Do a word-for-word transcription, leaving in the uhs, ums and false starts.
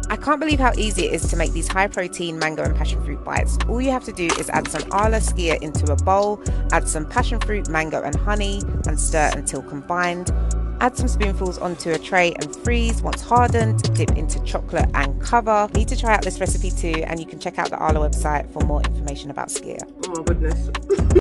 I can't believe how easy it is to make these high protein mango and passion fruit bites. All you have to do is add some Arla Skyr into a bowl, add some passion fruit, mango and honey and stir until combined. Add some spoonfuls onto a tray and freeze. Once hardened, dip into chocolate and cover. You need to try out this recipe too, and you can check out the Arla website for more information about Skyr. Oh my goodness.